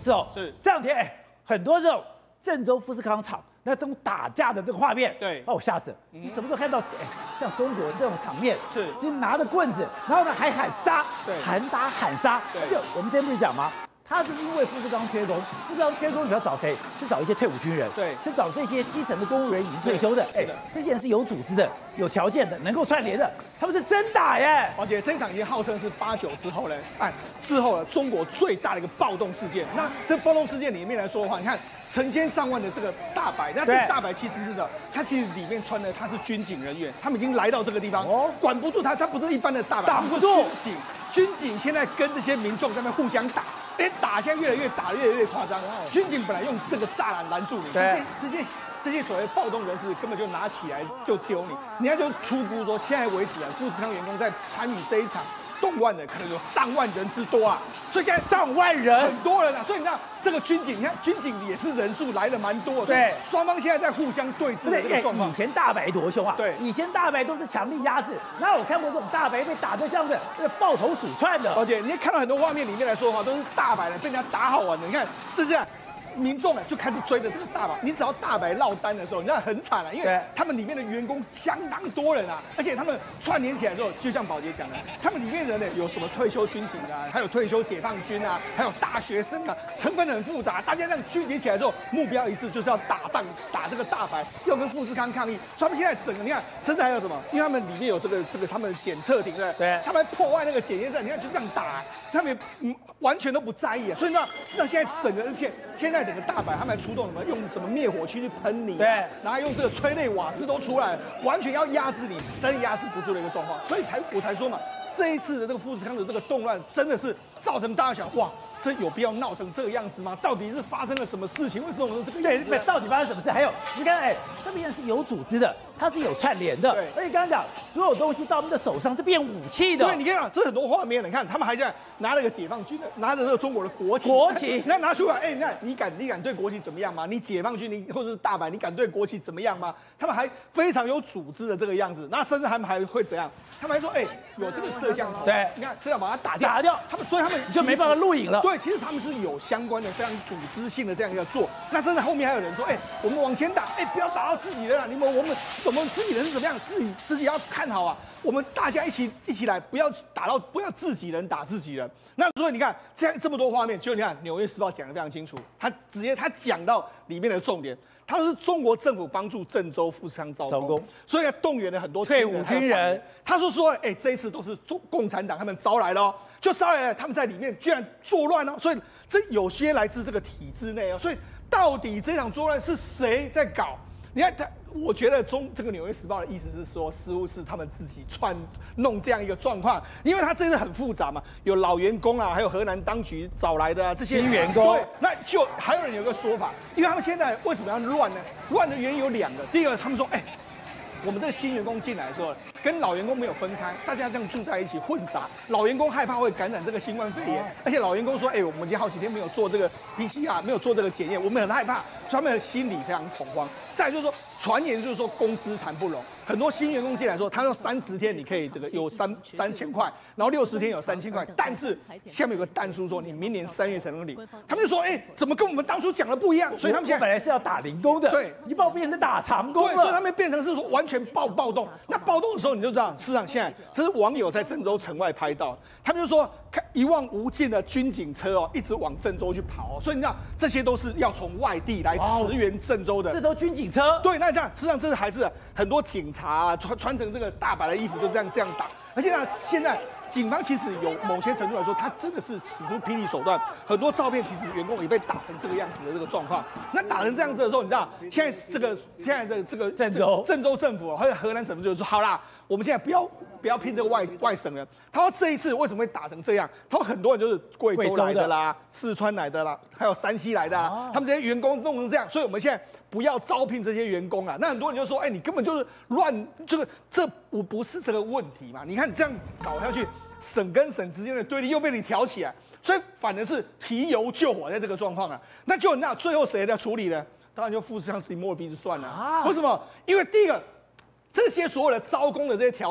是这两天很多这种郑州富士康厂那种打架的这个画面， 对， 把我吓死了。你什么时候看到像中国这种场面？ 是， 就是拿着棍子，然后呢还喊杀， 对， 喊打喊杀。而且我们之前不是讲吗？他是因为富士康缺工，富士康缺工，你要找谁？是找一些退伍军人， 对， 是找这些基层的公务员已经退休的， 是的， 这些人是有组织的、有条件的，能够串联的，他们是真打耶！ 而且这一场已经号称是8·9之后呢，之后呢中国最大的一个暴动事件。那这暴动事件里面来说的话，你看成千上万的这个大白，那这大白其实是什么？他其实里面穿的他是军警人员，他们已经来到这个地方，管不住他，他不是一般的大白， 挡不住军警现在跟这些民众在那互相打。打现在越来越夸张。军警本来用这个栅栏拦住你，这些所谓暴动人士根本就拿起来就丢你。人家就粗估说，现在为止富士康员工在参与这一场动乱的可能有上万人之多啊，所以现在上万人， 很多人啊。所以你知道这个军警，你看军警也是人数来了蛮多，所以双方现在在互相对峙的这个状况。 以前大白多凶啊， 对， 以前大白都是强力压制，哪有看过这种大白被打得像是抱头鼠窜的？ 而且你看到很多画面里面来说的话，都是大白的被人家打好玩的。你看这是。民众就开始追着这个大白，你只要大白落单的时候，你知道很惨因为他们里面的员工相当多人啊，而且他们串联起来之后，就像宝杰讲的，他们里面人呢有什么退休军警啊，还有退休解放军啊，还有大学生啊，成分很复杂，大家这样聚集起来之后，目标一致，就是要打这个大白，要跟富士康抗议。所以他们现在整个你看，甚至还有什么？因为他们里面有这个他们的检测亭，对，他们破坏那个检验站，你看就这样打，他们完全都不在意啊。所以你知道，事实上现在整个现在整个大白他们还出动什么？用什么灭火器去喷你？ 对， 然后用这个催泪瓦斯都出来了，完全要压制你，但是压制不住的一个状况，所以我才说嘛，这一次的这个富士康的这个动乱，真的是造成大家想哇。这有必要闹成这个样子吗？到底是发生了什么事情会弄成这个样子？ 对，到底发生什么事？还有，你看，这边是有组织的，它是有串联的，而且刚刚讲，所有东西到我们的手上是变武器的。 对，你看这很多画面，你看他们还在拿了个解放军的，拿着这个中国的国旗，那拿出来，你敢对国旗怎么样吗？你解放军，或者是大白，你敢对国旗怎么样吗？他们还非常有组织的这个样子，那甚至他们还会怎样？他们还说，有这个摄像头， 对， 你看是要把它打掉，所以他们就没办法录影了。 对，其实他们是有相关的非常组织性的这样一个做，那甚至后面还有人说，我们往前打，不要打到自己人啊！我们自己人是怎么样？自己要看好啊！我们大家一起来，不要自己人打自己人。那所以你看，这么多画面，就你看《纽约时报》讲得非常清楚，他讲到里面的重点，他说是中国政府帮助郑州富士康招工，所以动员了很多退伍军人。 他说这一次都是共产党他们招来了就招来了，他们在里面居然作乱所以这有些来自这个体制内所以到底这场作乱是谁在搞？你看我觉得这个《纽约时报》的意思是说，似乎是他们自己弄这样一个状况，因为他真的很复杂嘛，有老员工啊，还有河南当局找来的这些新员工。 对，那就还有人有个说法，因为他们现在为什么要乱呢？乱的原因有2个，第一个他们说，我们这个新员工进来的时候，跟老员工没有分开，大家这样住在一起混杂，老员工害怕会感染这个新冠肺炎，而且老员工说，我们已经好几天没有做这个 PCR， 没有做这个检验，我们很害怕，所以他们的心理非常恐慌。再就是说，传言就是说工资谈不拢，很多新员工进来说，他说30天你可以这个有3000块，然后60天有3000块，但是下面有个但书说你明年3月才能领，他们就说，怎么跟我们当初讲的不一样？所以他们现在本来是要打零工的， 对， 一报变成打长工了， 对，所以他们变成是说完全暴动。那暴动的时候，你就知道，事实上现在这是网友在郑州城外拍到，他们就说看一望无尽的军警车一直往郑州去跑所以你知道这些都是要从外地来驰援郑州的， 这都军警车。 对，那这样事实上这还是很多警察穿成这个大白的衣服就这样打，而且现在。警方其实有某些程度来说，他真的是使出霹雳手段。很多照片其实员工也被打成这个样子的这个状况。那打成这样子的时候，你知道现在的这个郑州政府还有河南省府就是说，好啦，我们现在不要拼这个外省人。他说这一次为什么会打成这样？他说很多人就是贵州来的啦、四川来的啦，还有山西来的他们这些员工弄成这样，所以我们现在不要招聘这些员工啊。那很多人就说，你根本就是乱，这不是这个问题嘛？你看你这样搞下去。省跟省之间的对立又被你挑起来，所以反而是提油救火在这个状况那最后谁来处理呢？当然就富士康自己摸着鼻子算了为什么？因为第一个，这些所有的招工的这些条件，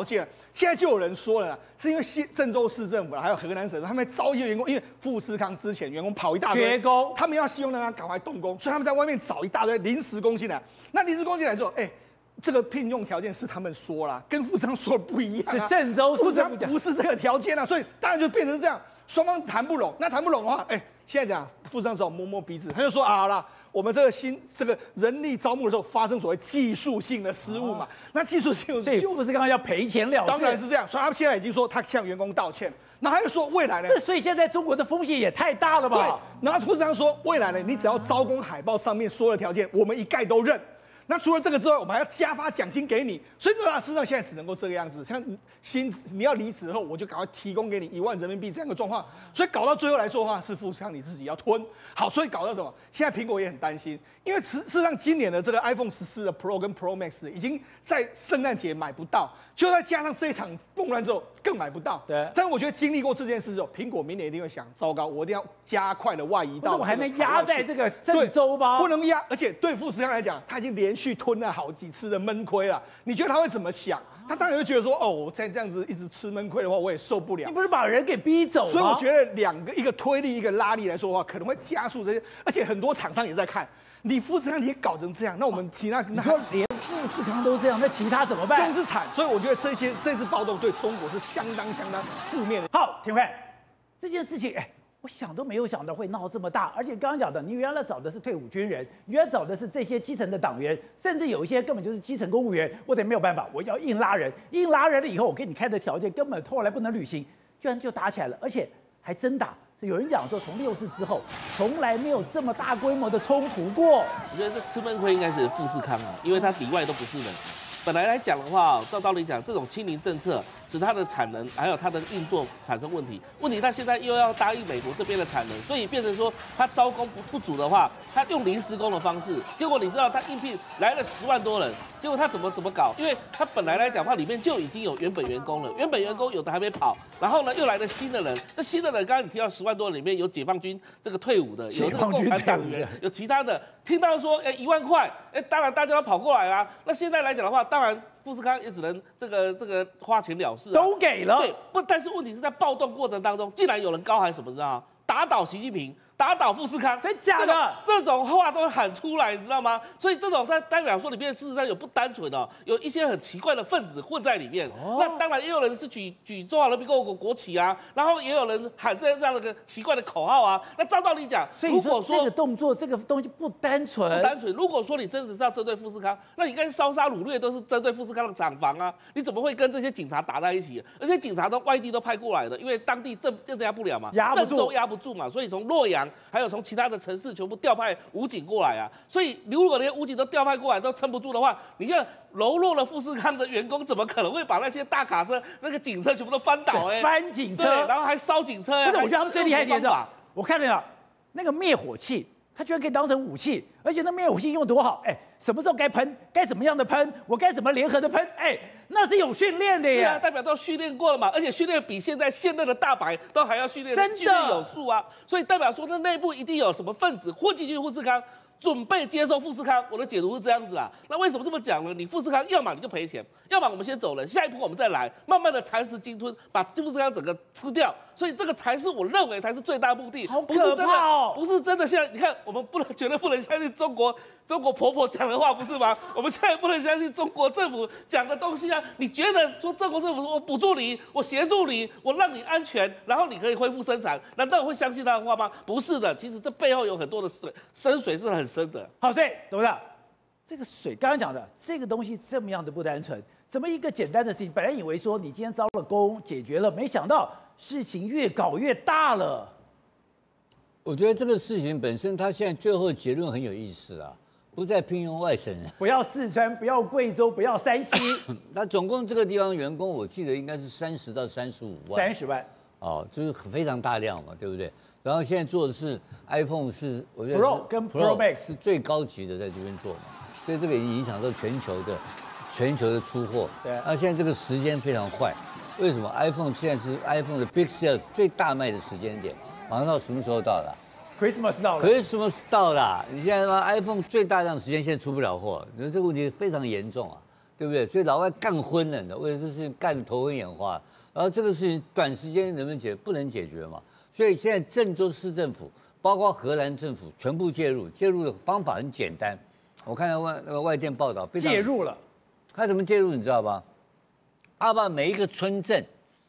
现在就有人说了，是因为郑州市政府还有河南省他们招一个员工，因为富士康之前员工跑一大堆缺工， 他们要希望让他赶快动工，所以他们在外面找一大堆临时工进来。那临时工进来之后，这个聘用条件是他们说啦，跟富士康说的不一样、 是郑州市政府不是这个条件啊，所以当然就变成这样，双方谈不拢。那谈不拢的话，现在讲富士康只好摸摸鼻子，他就说好啦，我们这个人力招募的时候发生所谓技术性的失误嘛，那技术性的所以富士康要赔钱了事， 当然是这样，所以他们现在已经说他向员工道歉，那他又说未来呢？ 所以现在中国的风险也太大了吧？ 对，然后富士康说未来呢，你只要招工海报上面说的条件，我们一概都认。那除了这个之外，我们还要加发奖金给你，所以事实上现在只能够这个样子。像你要离职后，我就赶快提供给你1万人民币这样的状况，所以搞到最后来说的话，是富士康你自己要吞。好，所以搞到什么？现在苹果也很担心，因为事实上今年的这个 iPhone 14的 Pro 跟 Pro Max 已经在圣诞节买不到，就再加上这一场动乱之后更买不到。 对。 但是我觉得经历过这件事之后，苹果明年一定会想，糟糕，我一定要加快的外移到。 我还能压在这个郑州吗？ 不能压，而且对富士康来讲，他已经连续吞了好几次的闷亏了。你觉得他会怎么想？他当然会觉得说，我再这样子一直吃闷亏的话，我也受不了。 你不是把人给逼走吗？ 所以我觉得一个推力，一个拉力来说的话，可能会加速这些。而且很多厂商也在看，你富士康你也搞成这样，那我们其他你说连富士康都这样，那其他怎么办？ 更是惨。所以我觉得这次暴动对中国是相当负面的。 好，廷慧，这件事情，我想都没有想到会闹这么大，而且刚刚讲的，你原来找的是退伍军人，原来找的是这些基层的党员，甚至有一些根本就是基层公务员，我得没有办法，我要硬拉人，硬拉人了以后，我给你开的条件根本后来不能履行，居然就打起来了，而且还真打。有人讲说，从6四之后，从来没有这么大规模的冲突过。 我觉得这吃闷亏应该是富士康啊，因为它里外都不是人。本来来讲的话，照道理讲，这种清零政策使它的产能还有它的运作产生问题。问题它现在又要答应美国这边的产能，所以变成说它招工不足的话，它用临时工的方式。结果你知道它应聘来了10万多人，结果它怎么搞？因为它本来来讲的话，里面就已经有原本员工了，原本员工有的还没跑，然后呢又来了新的人。这新的人刚刚你提到10万多人里面有解放军这个退伍的，有这个共产党员，有其他的。听到说1万块，当然大家都跑过来啦。那现在来讲的话，当然富士康也只能这个花钱了事、 都给了。 对，但是问题是在暴动过程当中，竟然有人高喊什么，你知道吗？打倒习近平，打倒富士康， 真假的？ 这种话都喊出来，你知道吗？所以这种它代表说里面事实上有不单纯的，有一些很奇怪的分子混在里面。那当然也有人是举中华人民共和国国旗啊，然后也有人喊这样的个奇怪的口号啊。那照道理讲， 如果说这个动作这个东西不单纯， 如果说你真的是要针对富士康，那你应该烧杀掳掠都是针对富士康的厂房啊，你怎么会跟这些警察打在一起？而且警察都外地都派过来的，因为当地镇压不了嘛，郑州压不住嘛，所以从洛阳还有从其他的城市全部调派武警过来啊。所以如果连武警都调派过来都撑不住的话，你像柔弱的富士康的员工怎么可能会把那些大卡车、那个警车全部都翻倒？ 翻警车， 然后还烧警车。 但是我觉得他们最厉害一点是吧？我看了那个灭火器。它居然可以当成武器，而且那灭火器用多好，什么时候该喷，该怎么样的喷，我该怎么联合的喷，那是有训练的耶。 是啊，代表都训练过了嘛，而且训练比现任的大白都还要训练， 真的有数啊。所以代表说，那内部一定有什么分子混进去富士康，准备接收富士康。我的解读是这样子啊。那为什么这么讲呢？你富士康要么你就赔钱，要么我们先走人，下一步我们再来，慢慢的蚕食鲸吞，把富士康整个吃掉。所以这个才是我认为才是最大目的， 好可怕哦！ 不是真的。现在你看，我们绝对不能相信中国婆婆讲的话，不是吗？我们现在不能相信中国政府讲的东西啊！你觉得说中国政府我补助你，我协助你，我让你安全，然后你可以恢复生产，难道会相信他的话吗？不是的，其实这背后有很多的深水是很深的。 好，所以董事长，这个水刚刚讲的这个东西这么样的不单纯，怎么一个简单的事情，本来以为说你今天招了工解决了，没想到事情越搞越大了。 我觉得这个事情本身，他现在最后的结论很有意思啊，不再聘用外省人， 不要四川，不要贵州，不要山西。 他总共这个地方员工，我记得应该是30到35万。 30万。 哦，就是非常大量嘛，对不对？然后现在做的是 iPhone 是，我觉得 Pro 跟 Pro Max 是最高级的，在这边做嘛，所以这个已经影响到全球的出货。 对。 那现在这个时间非常坏，为什么 iPhone 现在是 iPhone 的 Big Sales 最大卖的时间点？马上到什么时候到了 ？Christmas 到了。 Christmas 到了，你现在吗 ？iPhone 最大量的时间现在出不了货，你说这个问题非常严重啊。 对不对？所以老外干昏了，为了这事情干得头昏眼花。然后这个事情短时间能不能解？不能解决嘛。所以现在郑州市政府，包括荷兰政府全部介入，介入的方法很简单。我看到那个外电报道， 介入了。 他怎么介入？你知道吧？他把每一个村镇，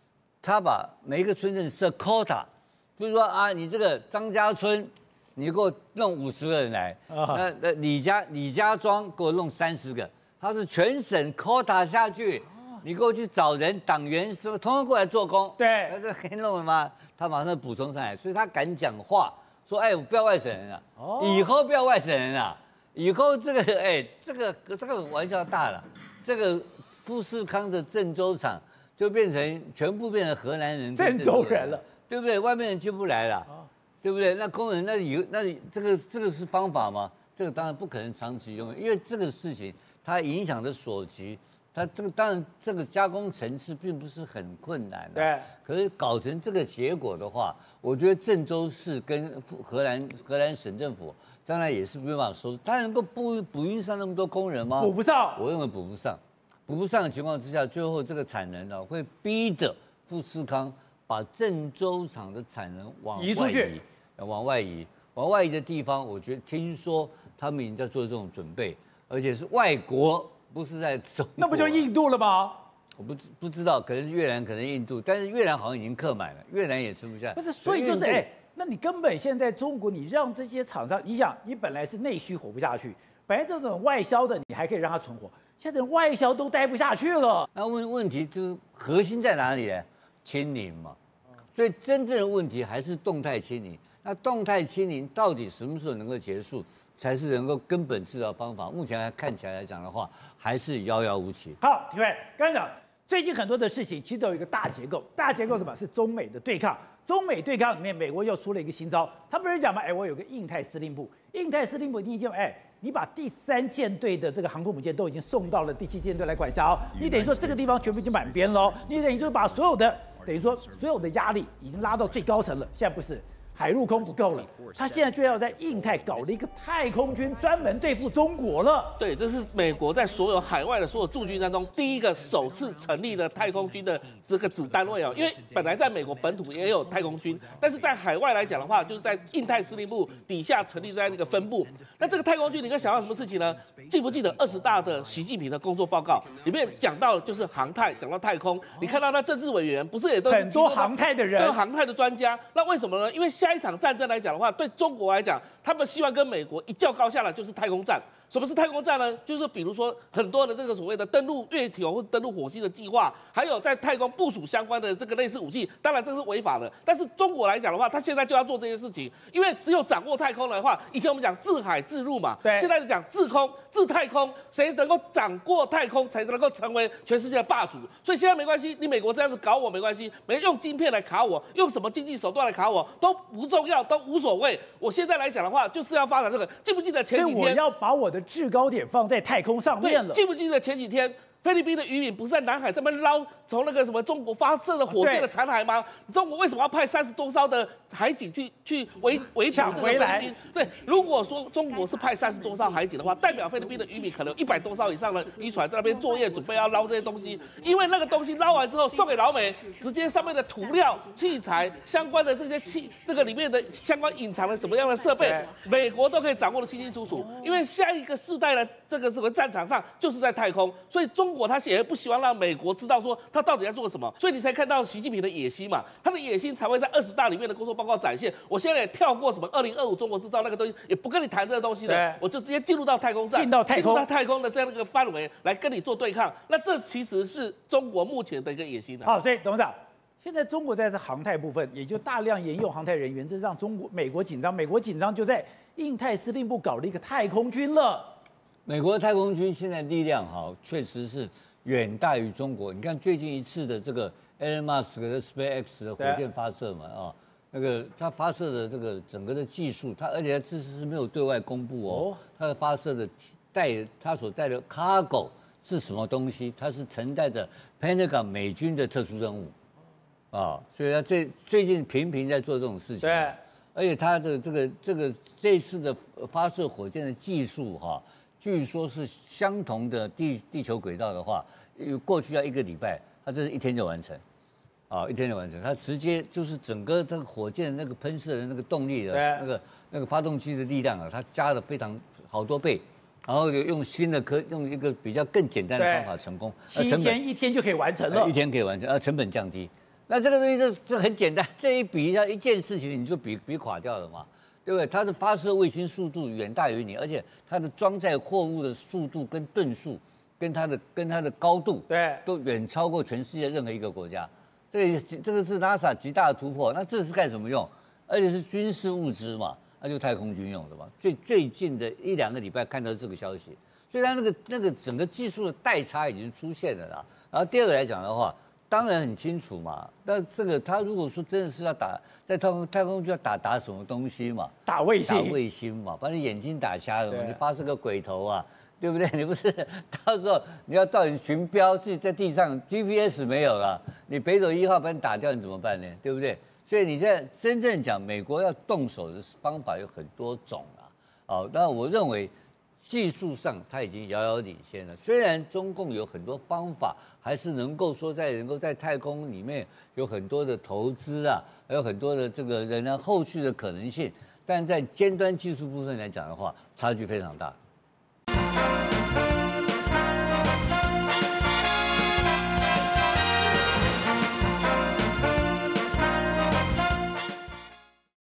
设 quota， 就是说啊，你这个张家村，你给我弄50个人来，那李家庄给我弄30个，他是全省 quota 下去，你给我去找人党员什么，统统过来做工。 对， 那这可以弄了吗？他马上补充上来，所以他敢讲话，说哎，不要外省人了，以后不要外省人了，以后这个这个玩笑大了，这个富士康的郑州厂就全部变成河南人、 郑州人了， 对不对？外面人进不来了，对不对？那工人那这个是方法吗？这个当然不可能长期用，因为这个事情它影响的所及。它这个当然，这个加工层次并不是很困难的。 对。 可是搞成这个结果的话，我觉得郑州市跟荷兰省政府将来也是没办法收拾。他能够补运上那么多工人吗？ 补不上。 我认为补不上。补不上的情况之下，最后这个产能呢，会逼着富士康把郑州厂的产能移出去， 往外移的地方，我觉得听说他们已经在做这种准备，而且是外国。不是在中国， 那不就印度了吗？ 我不知道，可能是越南，可能印度，但是越南好像已经客满了，越南也吃不下。 不是，所以就是那你根本现在中国，你让这些厂商，你想，你本来是内需活不下去，本来这种外销的你还可以让它存活，现在外销都待不下去了。 那问题就是核心在哪里呢？清零嘛。所以真正的问题还是动态清零。那动态清零到底什么时候能够结束，才是能够根本治疗方法？目前看起来来讲的话，还是遥遥无期。 好，体会刚才讲，最近很多的事情其实都有一个大结构，大结构什么？是中美的对抗。中美对抗里面，美国又出了一个新招，他不是讲吗？我有个印太司令部，印太司令部你已经你把第3舰队的这个航空母舰都已经送到了第7舰队来管辖，你等于说这个地方全部已经满编了，你等于就是把所有的压力已经拉到最高层了，现在不是。海陆空不够了，他现在就要在印太搞了一个太空军，专门对付中国了。 对，这是美国在所有海外的所有驻军当中，第一个首次成立的太空军的这个子单位哦。因为本来在美国本土也有太空军，但是在海外来讲的话，就是在印太司令部底下成立在那个分部。那这个太空军，你可以想到什么事情呢？记不记得20大的习近平的工作报告里面讲到就是航太，讲到太空，你看到那政治委员不是也都是很多航太的人， 都航太的专家。那为什么呢？因为下一场战争来讲的话，对中国来讲，他们希望跟美国一较高下来，就是太空战。什么是太空战呢？就是比如说很多的这个所谓的登陆月球或登陆火星的计划，还有在太空部署相关的这个类似武器，当然这是违法的。但是中国来讲的话，他现在就要做这些事情，因为只有掌握太空的话，以前我们讲自海自入嘛， 对， 现在就讲自空自太空，谁能够掌握太空，才能够成为全世界的霸主。所以现在没关系，你美国这样子搞我没关系，用晶片来卡我，用什么经济手段来卡我都不重要，都无所谓。我现在来讲的话，就是要发展这个。记不记得前几天？ 所以我要把我的制高点放在太空上面了。 记不记得前几天菲律宾的渔民不是在南海这边捞从那个什么中国发射的火箭的残骸吗？中国为什么要派30多艘的海警去围抢这个菲律宾？对，如果说中国是派30多艘海警的话，代表菲律宾的渔民可能100多艘以上的渔船在那边作业，准备要捞这些东西。因为那个东西捞完之后送给老美，直接上面的涂料、器材相关的这些这个里面的相关隐藏的什么样的设备，美国都可以掌握得清清楚楚。因为下一个世代的这个什么战场上就是在太空，所以中国他也不希望让美国知道说他到底在做什么，所以你才看到习近平的野心嘛，他的野心才会在20大里面的工作报告展现。我现在也跳过什么2025中国制造那个东西，也不跟你谈这个东西的，我就直接进入到太空站， 进到太空的这样一个范围来跟你做对抗。那这其实是中国目前的一个野心的。 好，所以董事长，现在中国在这航太部分，也就大量沿用航太人员，这让美国紧张。美国紧张就在印太司令部搞了一个太空军了。 美国的太空军现在力量确实是远大于中国。你看最近一次的这个 Elon Musk 的 SpaceX 的火箭发射嘛，那个他发射的这个整个的技术，而且这次是没有对外公布哦。他的发射的他所带的 cargo 是什么东西？他是承带着 Pentagon 美军的特殊任务所以他最近频频在做这种事情。 对， 而且他的这一次的发射火箭的技术据说是相同的地球轨道的话，过去要1个礼拜，它这是1天就完成。1天就完成，它直接就是整个这个火箭那个喷射的那个动力的那个发动机的力量啊，它加了非常好多倍，然后用用一个比较更简单的方法成功 ，7天1天就可以完成了 ，1天可以完成，成本降低。那这个东西就很简单，这一比一件事情你就比垮掉了嘛，对不对？它的发射卫星速度远大于你，而且它的装载货物的速度跟吨数，跟它的高度，都远超过全世界任何一个国家。这个是 NASA 极大的突破。那这是干什么用？而且是军事物资嘛，那就太空军用的嘛。最近的1-2个礼拜看到这个消息，所以它那个整个技术的代差已经出现了啦。然后第二个来讲的话，当然很清楚嘛。但这个他如果说真的是要在太空就要打什么东西嘛？ 打卫星嘛，把你眼睛打瞎了嘛，你发射个鬼头啊！对不对？你不是到时候你要到你寻标，自己在地上 GPS 没有了，你北斗1号把你打掉，你怎么办呢？对不对？所以你现在真正讲美国要动手的方法有很多种啊。那我认为技术上它已经遥遥领先了。虽然中共有很多方法，还是能够在太空里面有很多的投资啊，还有很多的这个人后续的可能性，但在尖端技术部分来讲的话，差距非常大。